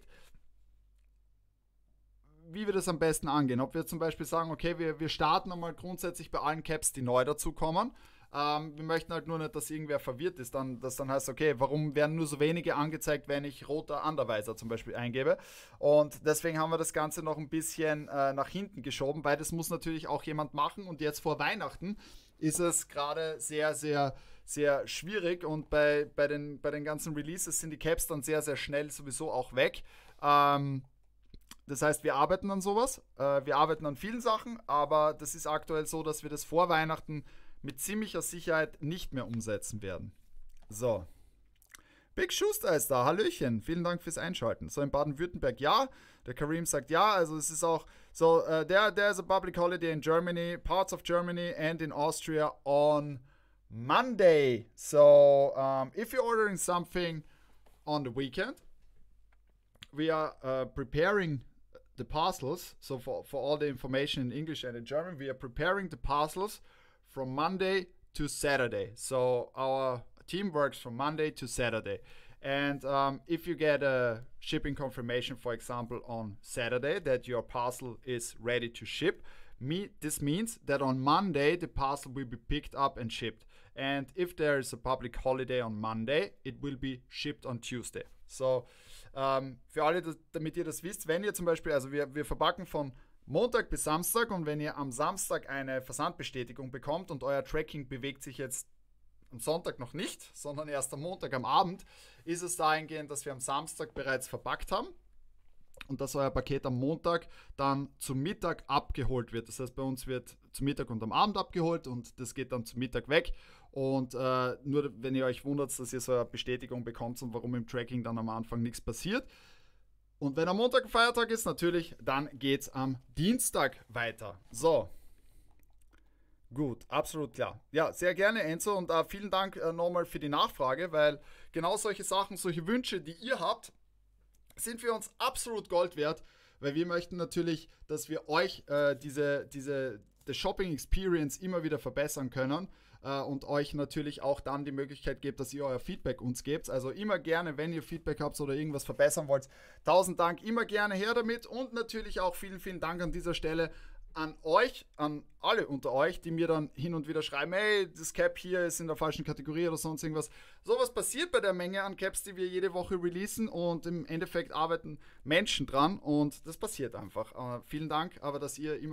[SPEAKER 1] wie wir das am besten angehen. Ob wir zum Beispiel sagen, okay, wir starten einmal grundsätzlich bei allen Caps, die neu dazukommen. Wir möchten halt nur nicht, dass irgendwer verwirrt ist, das dann heißt, okay, warum werden nur so wenige angezeigt, wenn ich roter Underweiser zum Beispiel eingebe? Und deswegen haben wir das Ganze noch ein bisschen nach hinten geschoben, weil das muss natürlich auch jemand machen und jetzt vor Weihnachten ist es gerade sehr, sehr, sehr schwierig und bei den ganzen Releases sind die Caps dann sehr, sehr schnell sowieso auch weg. Das heißt, wir arbeiten an sowas, wir arbeiten an vielen Sachen, aber das ist aktuell so, dass wir das vor Weihnachten mit ziemlicher Sicherheit nicht mehr umsetzen werden. So. Big Schuster ist da. Hallöchen. Vielen Dank fürs Einschalten. So, in Baden-Württemberg ja. Der Karim sagt ja. Also es ist auch so, there's a public holiday in Germany, parts of Germany and in Austria on Monday. So, if you're ordering something on the weekend, we are preparing the parcels. So for all the information in English and in German, we are preparing the parcels from Monday to Saturday. So our team works from Monday to Saturday. And if you get a shipping confirmation, for example, on Saturday that your parcel is ready to ship, this means that on Monday the parcel will be picked up and shipped. And if there is a public holiday on Monday, it will be shipped on Tuesday. So für alle, damit ihr das wisst, wenn ihr zum Beispiel, also wir verpacken von Montag bis Samstag und wenn ihr am Samstag eine Versandbestätigung bekommt und euer Tracking bewegt sich jetzt am Sonntag noch nicht, sondern erst am Montag am Abend, ist es dahingehend, dass wir am Samstag bereits verpackt haben und dass euer Paket am Montag dann zum Mittag abgeholt wird. Das heißt, bei uns wird zum Mittag und am Abend abgeholt und das geht dann zum Mittag weg. Und nur wenn ihr euch wundert, dass ihr so eine Bestätigung bekommt und warum im Tracking dann am Anfang nichts passiert. Und wenn am Montag ein Feiertag ist, natürlich, dann geht es am Dienstag weiter. So. Gut, absolut klar. Ja, sehr gerne, Enzo. Und vielen Dank nochmal für die Nachfrage, weil genau solche Sachen, solche Wünsche, die ihr habt, sind für uns absolut Gold wert, weil wir möchten natürlich, dass wir euch diese Shopping Experience immer wieder verbessern können und euch natürlich auch dann die Möglichkeit gebt, dass ihr euer Feedback uns gebt. Also immer gerne, wenn ihr Feedback habt oder irgendwas verbessern wollt, 1000 Dank, immer gerne her damit und natürlich auch vielen, vielen Dank an dieser Stelle an euch, an alle unter euch, die mir dann hin und wieder schreiben, hey, das Cap hier ist in der falschen Kategorie oder sonst irgendwas. Sowas passiert bei der Menge an Caps, die wir jede Woche releasen und im Endeffekt arbeiten Menschen dran und das passiert einfach. Vielen Dank, aber dass ihr immer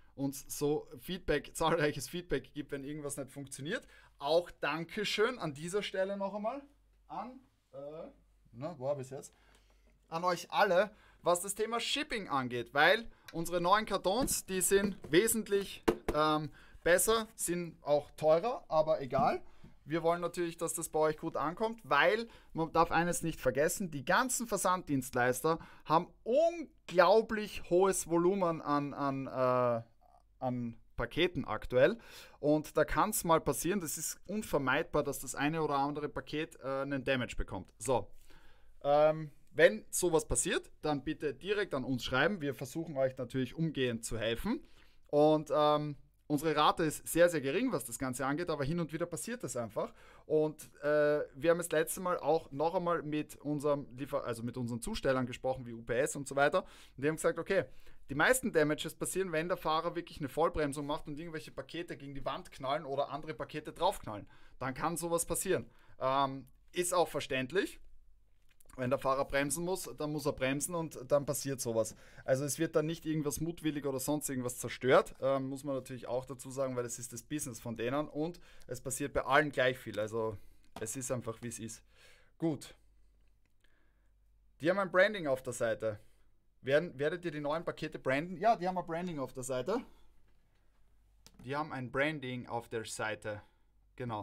[SPEAKER 1] uns so zahlreiches Feedback gibt, wenn irgendwas nicht funktioniert. Auch Dankeschön an dieser Stelle noch einmal an, wo habe ich es jetzt? An euch alle, was das Thema Shipping angeht, weil unsere neuen Kartons, die sind wesentlich besser, sind auch teurer, aber egal. Wir wollen natürlich, dass das bei euch gut ankommt, weil man darf eines nicht vergessen, die ganzen Versanddienstleister haben unglaublich hohes Volumen an Paketen aktuell. Und da kann es mal passieren, das ist unvermeidbar, dass das eine oder andere Paket einen Damage bekommt. So, wenn sowas passiert, dann bitte direkt an uns schreiben. Wir versuchen euch natürlich umgehend zu helfen. Und unsere Rate ist sehr, sehr gering, was das Ganze angeht, aber hin und wieder passiert das einfach. Und wir haben das letzte Mal auch noch einmal mit unserem mit unseren Zustellern gesprochen, wie UPS und so weiter. Und die haben gesagt, okay, die meisten Damages passieren, wenn der Fahrer wirklich eine Vollbremsung macht und irgendwelche Pakete gegen die Wand knallen oder andere Pakete draufknallen. Dann kann sowas passieren. Ist auch verständlich. Wenn der Fahrer bremsen muss, dann muss er bremsen und dann passiert sowas. Also es wird dann nicht irgendwas mutwillig oder sonst irgendwas zerstört, muss man natürlich auch dazu sagen, weil es ist das Business von denen und es passiert bei allen gleich viel. Also es ist einfach, wie es ist. Gut. Die haben ein Branding auf der Seite. Werdet ihr die neuen Pakete branden? Ja, die haben ein Branding auf der Seite. Die haben ein Branding auf der Seite. Genau.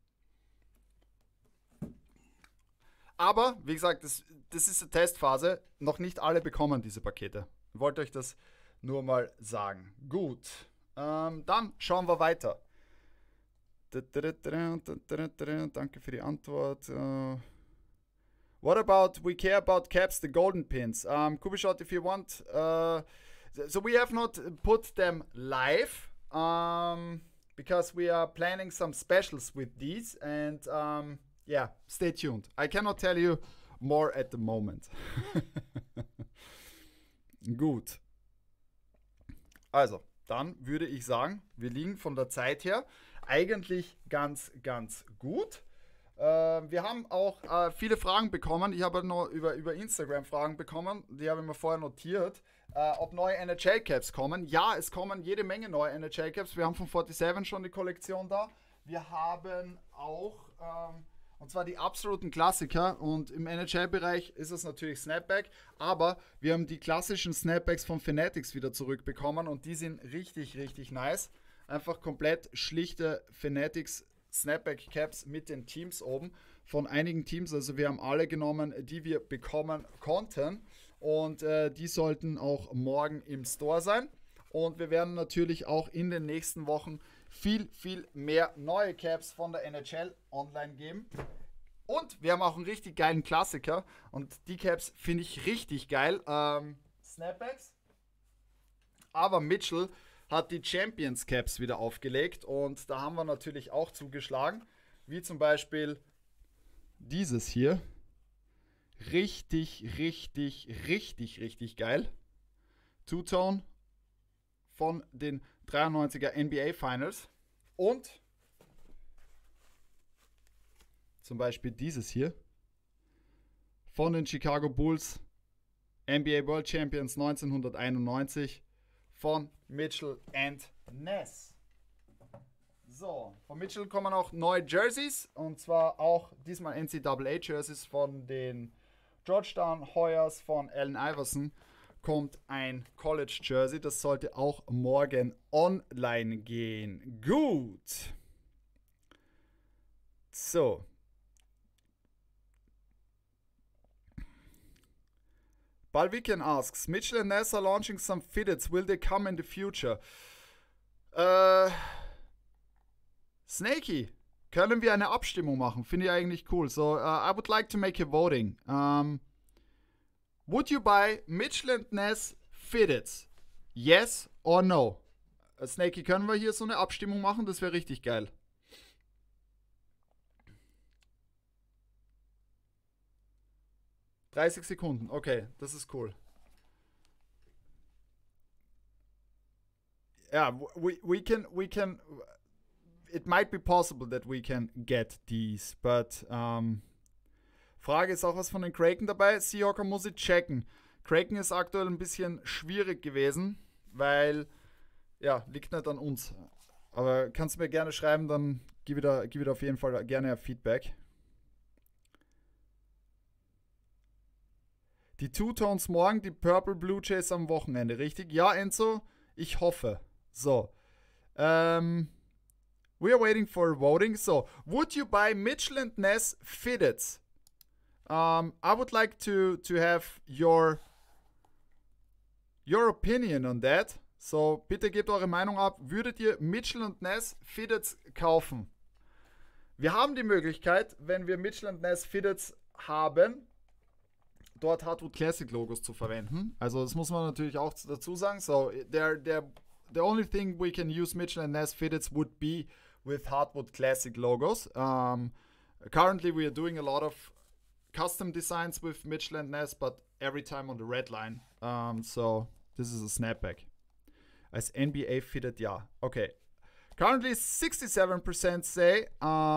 [SPEAKER 1] Aber, wie gesagt, das ist eine Testphase. Noch nicht alle bekommen diese Pakete. Ich wollte euch das nur mal sagen. Gut. Dann schauen wir weiter. Danke für die Antwort. What about, we care about caps, the golden pins. Kubishot, if you want. So we have not put them live. Because we are planning some specials with these. And yeah, stay tuned. I cannot tell you more at the moment. Gut. Also, dann würde ich sagen, wir liegen von der Zeit her eigentlich ganz, ganz gut. Wir haben auch viele Fragen bekommen. Ich habe noch über Instagram Fragen bekommen. Die habe ich mir vorher notiert. Ob neue NHL-Caps kommen. Ja, es kommen jede Menge neue NHL-Caps. Wir haben von 47 schon die Kollektion da. Wir haben auch... und zwar die absoluten Klassiker und im NHL-Bereich ist es natürlich Snapback, aber wir haben die klassischen Snapbacks von Fanatics wieder zurückbekommen und die sind richtig, richtig nice. Einfach komplett schlichte Fanatics Snapback Caps mit den Teams oben von einigen Teams. Also wir haben alle genommen, die wir bekommen konnten und die sollten auch morgen im Store sein. Und wir werden natürlich auch in den nächsten Wochen viel, viel mehr neue Caps von der NHL online geben. Und wir haben auch einen richtig geilen Klassiker. Und die Caps finde ich richtig geil. Snapbacks. Aber Mitchell hat die Champions Caps wieder aufgelegt. Und da haben wir natürlich auch zugeschlagen. Wie zum Beispiel dieses hier. Richtig, richtig, richtig, richtig geil. Two-Tone von den 93er NBA Finals und zum Beispiel dieses hier von den Chicago Bulls NBA World Champions 1991 von Mitchell and Ness. So, von Mitchell kommen auch neue Jerseys und zwar auch diesmal NCAA Jerseys von den Georgetown Hoyas von Allen Iverson. Kommt ein College Jersey. Das sollte auch morgen online gehen. Gut. So. Balvikian asks, Mitchell and Ness are launching some fitteds. Will they come in the future? Snakey, können wir eine Abstimmung machen? Finde ich eigentlich cool. So, I would like to make a voting. Would you buy Mitchell & Ness Fitteds? Yes or no? Snakey, können wir hier so eine Abstimmung machen? Das wäre richtig geil. ...30 Sekunden. Okay, das ist cool. Ja, we can... It might be possible that we can get these, but... Frage, ist auch was von den Kraken dabei? Seahawker muss ich checken. Kraken ist aktuell ein bisschen schwierig gewesen, weil ja, liegt nicht an uns. Aber kannst du mir gerne schreiben, dann gib wieder auf jeden Fall gerne Feedback. Die Two-Tones morgen, die Purple Blue Jays am Wochenende, richtig? Ja, Enzo, ich hoffe. So. We are waiting for voting. So, would you buy Mitchell & Ness fitteds? I would like to have your opinion on that. So, bitte gebt eure Meinung ab. Würdet ihr Mitchell & Ness Fitteds kaufen? Wir haben die Möglichkeit, wenn wir Mitchell & Ness Fitteds haben, dort Hardwood Classic Logos zu verwenden. Also das muss man natürlich auch dazu sagen. So, the only thing we can use Mitchell & Ness Fitteds would be with Hardwood Classic logos. Currently we are doing a lot of custom designs with Mitchell & Ness, but every time on the red line. So this is a snapback. Als NBA fitted, ja. Okay. Currently 67% say,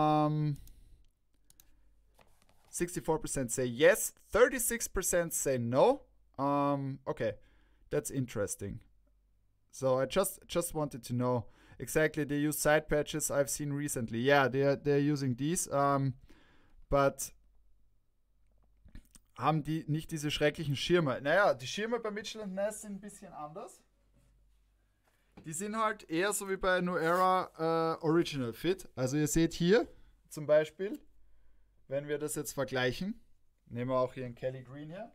[SPEAKER 1] 64% say yes, 36% say no. Okay, that's interesting. So I just wanted to know exactly. They use side patches I've seen recently. Yeah, they're using these, but haben die nicht diese schrecklichen Schirme? Naja, die Schirme bei Mitchell & Ness sind ein bisschen anders. Die sind halt eher so wie bei New Era Original Fit. Also ihr seht hier zum Beispiel, wenn wir das jetzt vergleichen, nehmen wir auch hier einen Kelly Green her.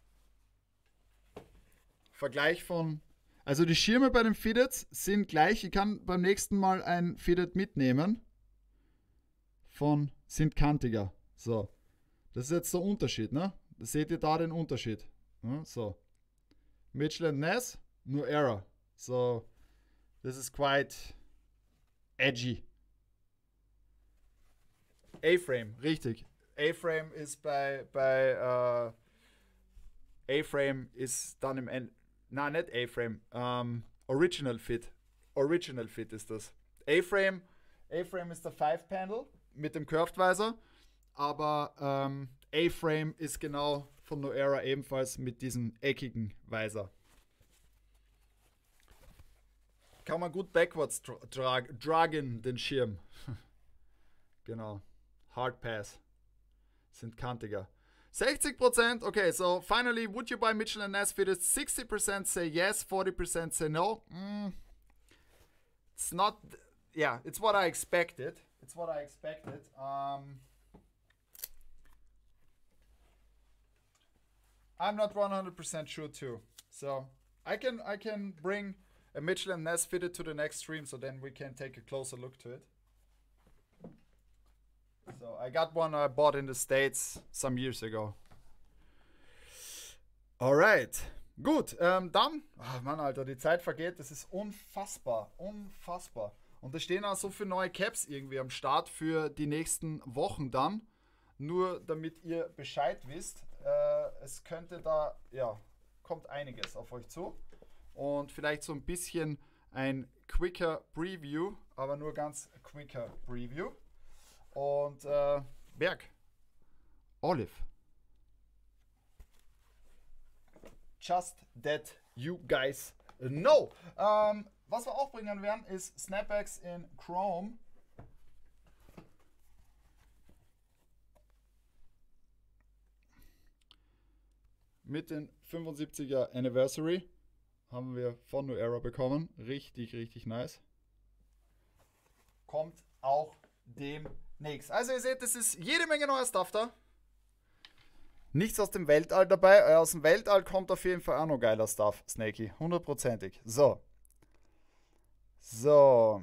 [SPEAKER 1] Vergleich von, also die Schirme bei den Fitteds sind gleich. Ich kann beim nächsten Mal ein Fitted mitnehmen. Sind kantiger. So, das ist jetzt der Unterschied, ne? Da seht ihr da den Unterschied. Ja, so, Mitchell & Ness, New Era. So, this is quite edgy. A-Frame, richtig. A-Frame ist A-Frame ist dann im Ende. Nein, nicht A-Frame. Original Fit. Original Fit ist das. A-Frame ist der 5-Panel mit dem Curved Visor. Aber A-Frame ist genau von New Era ebenfalls mit diesem eckigen Visor. Kann man gut backwards tragen, den Schirm. Genau. Hard Pass. Sind kantiger. 60%, okay, so finally, would you buy Mitchell & Ness fitted? 60% say yes, 40% say no. It's not, yeah, it's what I expected. It's what I expected. I'm not 100% sure too. So I can bring a Mitchell & Ness fitted to the next stream, so then we can take a closer look to it. So I got one I bought in the States some years ago. Alright, gut, dann, oh Mann, Alter, die Zeit vergeht, das ist unfassbar, unfassbar. Und da stehen auch so viele neue Caps irgendwie am Start für die nächsten Wochen dann. Nur damit ihr Bescheid wisst, es könnte da, ja, kommt einiges auf euch zu. Und vielleicht so ein bisschen ein quicker Preview, aber nur ganz quicker Preview. Und Berg, Olive. Just that you guys know. Was wir auch bringen werden, ist Snapbacks in Chrome. Mit den 75er Anniversary haben wir von New Era bekommen. Richtig, richtig nice. Kommt auch demnächst. Also ihr seht, es ist jede Menge neuer Stuff da. Nichts aus dem Weltall dabei. Aus dem Weltall kommt auf jeden Fall auch noch geiler Stuff, Snakey. 100%ig. So. So.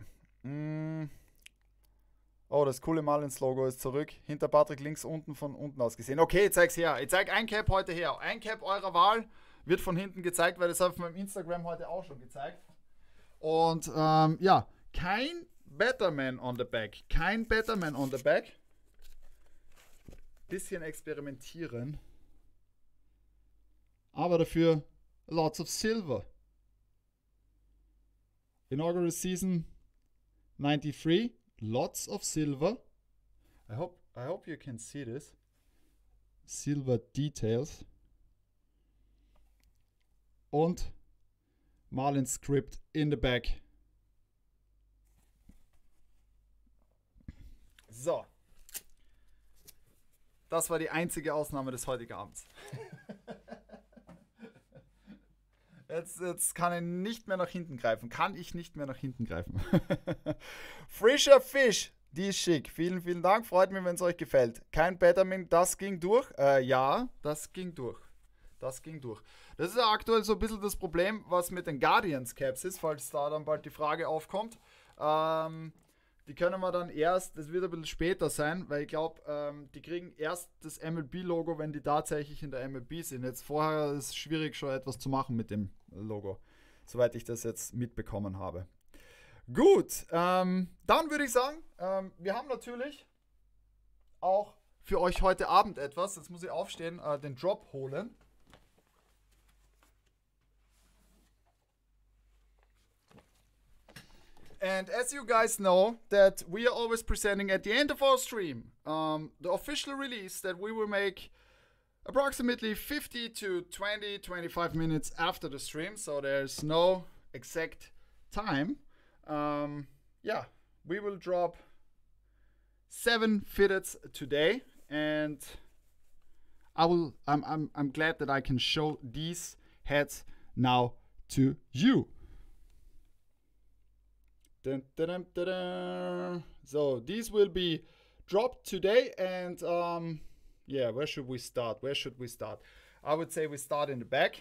[SPEAKER 1] Oh, das coole Marlins-Logo ist zurück. Hinter Patrick links unten von unten aus gesehen. Okay, ich zeig's her. Ich zeig ein Cap heute her. Ein Cap eurer Wahl wird von hinten gezeigt, weil das habe ich auf meinem Instagram heute auch schon gezeigt. Und ja, kein Betterman on the back. Kein Betterman on the back. Bisschen experimentieren. Aber dafür lots of silver. Inaugural season 93. Lots of silver. I hope you can see this. Silver details. Und Marlin Script in the back. So. Das war die einzige Ausnahme des heutigen Abends. Jetzt kann ich nicht mehr nach hinten greifen. Frischer Fisch. Die ist schick. Vielen, vielen Dank. Freut mich, wenn es euch gefällt. Kein Betterment, das ging durch. Ja, das ging durch. Das ist ja aktuell so ein bisschen das Problem, was mit den Guardians Caps ist, falls da dann bald die Frage aufkommt. Die können wir dann erst, das wird ein bisschen später sein, weil ich glaube, die kriegen erst das MLB-Logo, wenn die tatsächlich in der MLB sind. Jetzt vorher ist es schwierig, schon etwas zu machen mit dem Logo, soweit ich das jetzt mitbekommen habe. Gut, dann würde ich sagen, wir haben natürlich auch für euch heute Abend etwas. Jetzt muss ich aufstehen, den Drop holen. And as you guys know, that we are always presenting at the end of our stream the official release that we will make approximately 50 to 25 minutes after the stream. So there's no exact time. Yeah, we will drop 7 fitteds today, and I'm glad that I can show these heads now to you. Dun, dun, dun, dun, dun. So these will be dropped today, and yeah, where should we start? I would say we start in the back.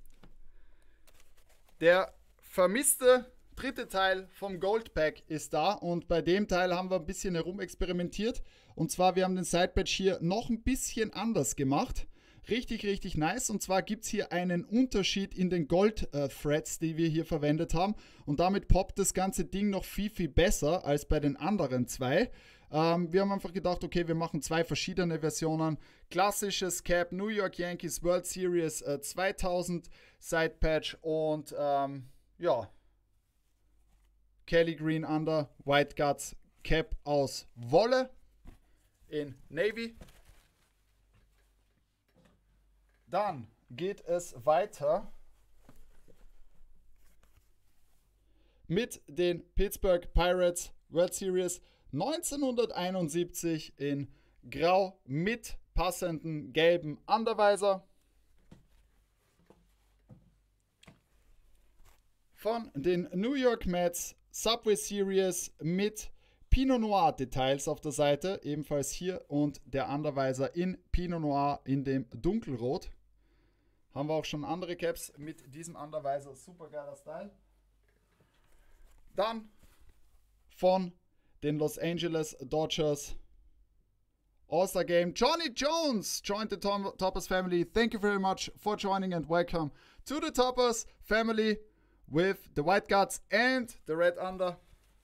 [SPEAKER 1] Der vermisste dritte Teil vom Gold Pack ist da, und bei dem Teil haben wir ein bisschen herumexperimentiert, und zwar wir haben den Sidepatch hier noch ein bisschen anders gemacht. Richtig nice, und zwar gibt es hier einen Unterschied in den Gold-Threads, die wir hier verwendet haben, und damit poppt das ganze Ding noch viel besser als bei den anderen zwei. Wir haben einfach gedacht, okay, wir machen 2 verschiedene Versionen. Klassisches Cap, New York Yankees World Series 2000 Sidepatch und ja, Kelly Green Under White Guts Cap aus Wolle in Navy. Dann geht es weiter mit den Pittsburgh Pirates World Series 1971 in Grau mit passenden gelben Undervisor. Von den New York Mets Subway Series mit Pinot Noir Details auf der Seite, ebenfalls hier, und der Undervisor in Pinot Noir in dem Dunkelrot. Haben wir auch schon andere Caps mit diesem Undervisor, super geiler Style. Dann von den Los Angeles Dodgers All-Star Game, Johnny Jones joined the Toppers family. Thank you very much for joining and welcome to the Toppers family with the white guts and the red under.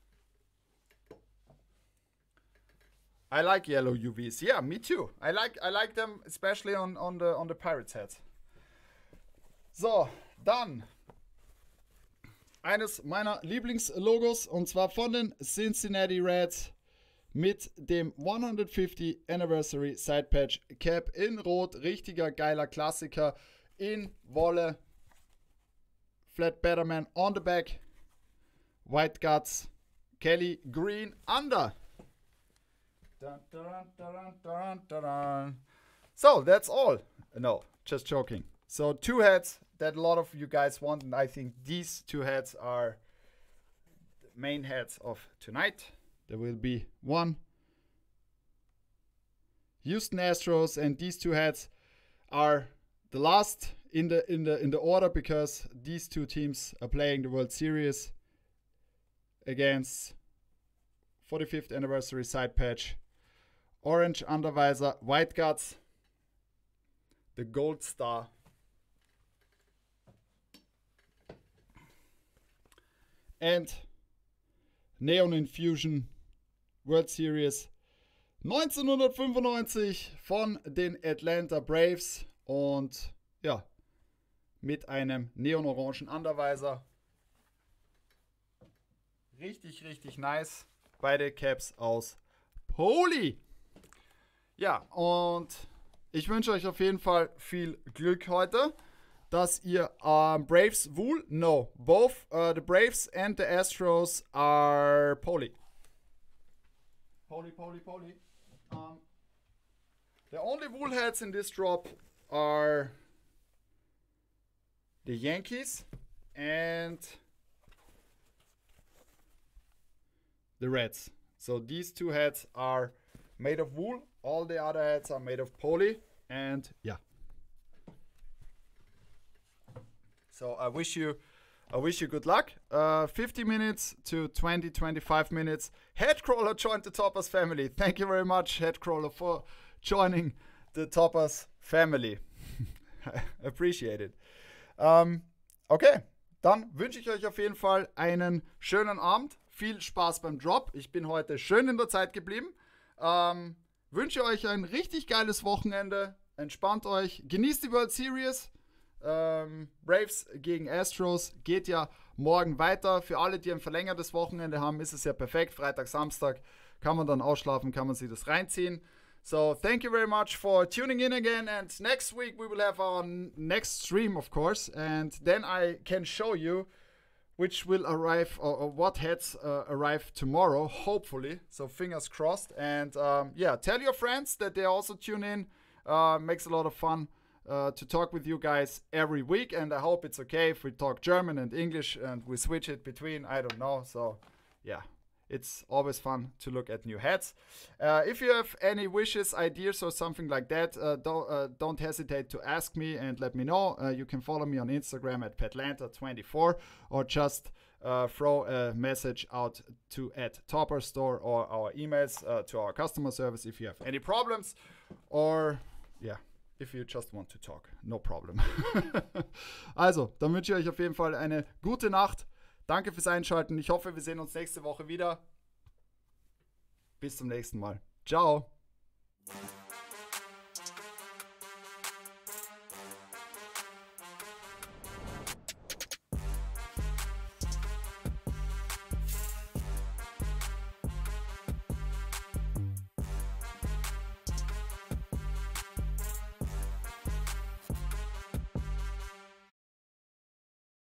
[SPEAKER 1] I like yellow UVs. Yeah, me too. I like them, especially on the Pirates heads. So, dann eines meiner Lieblingslogos, und zwar von den Cincinnati Reds mit dem 150 Anniversary Side Patch Cap in Rot. Richtiger geiler Klassiker in Wolle. Flat Betterman on the back. White Guts. Kelly Green Under. Dun, dun, dun, dun, dun, dun. So, that's all. No, just joking. So 2 heads that a lot of you guys want, and I think these 2 heads are the main heads of tonight. There will be one Houston Astros, and these 2 heads are the last in the order, because these 2 teams are playing the World Series against 45th anniversary side patch, orange undervisor, white guts, the gold star. And Neon Infusion World Series 1995 von den Atlanta Braves, und ja, mit einem neonorangen Undervisor. Richtig nice. Beide Caps aus Poly. Ja, und ich wünsche euch auf jeden Fall viel Glück heute, dass ihr Braves wohl? No, both the Braves and the Astros are Poly. Poly. The only wool heads in this drop are the Yankees and the Reds. So these two heads are made of wool. All the other heads are made of poly. And yeah. So I wish you good luck. 50 minutes to 25 minutes. Headcrawler joined the Toppers family. Thank you very much, Headcrawler, for joining the Toppers family. I appreciate it. Okay, dann wünsche ich euch auf jeden Fall einen schönen Abend. Viel Spaß beim Drop. Ich bin heute schön in der Zeit geblieben. Wünsche euch ein richtig geiles Wochenende. Entspannt euch. Genießt die World Series. Braves gegen Astros geht ja morgen weiter. Für alle, die ein verlängertes Wochenende haben, ist es ja perfekt. Freitag, Samstag kann man dann ausschlafen, kann man sich das reinziehen. So, thank you very much for tuning in again. And next week we will have our next stream, of course. And then I can show you which will arrive, or what heads arrive tomorrow, hopefully. So, fingers crossed. And yeah, tell your friends that they also tune in. Makes a lot of fun to talk with you guys every week. And I hope it's okay if we talk German and English and we switch it between. I don't know. So, yeah. It's always fun to look at new heads. If you have any wishes, ideas, or something like that, don't hesitate to ask me and let me know. You can follow me on Instagram at Petlanta24 or just throw a message out to @Topperstore or our emails to our customer service if you have any problems, or yeah, if you just want to talk, no problem. Also, dann wünsche ich euch auf jeden Fall eine gute Nacht. Danke fürs Einschalten. Ich hoffe, wir sehen uns nächste Woche wieder. Bis zum nächsten Mal. Ciao.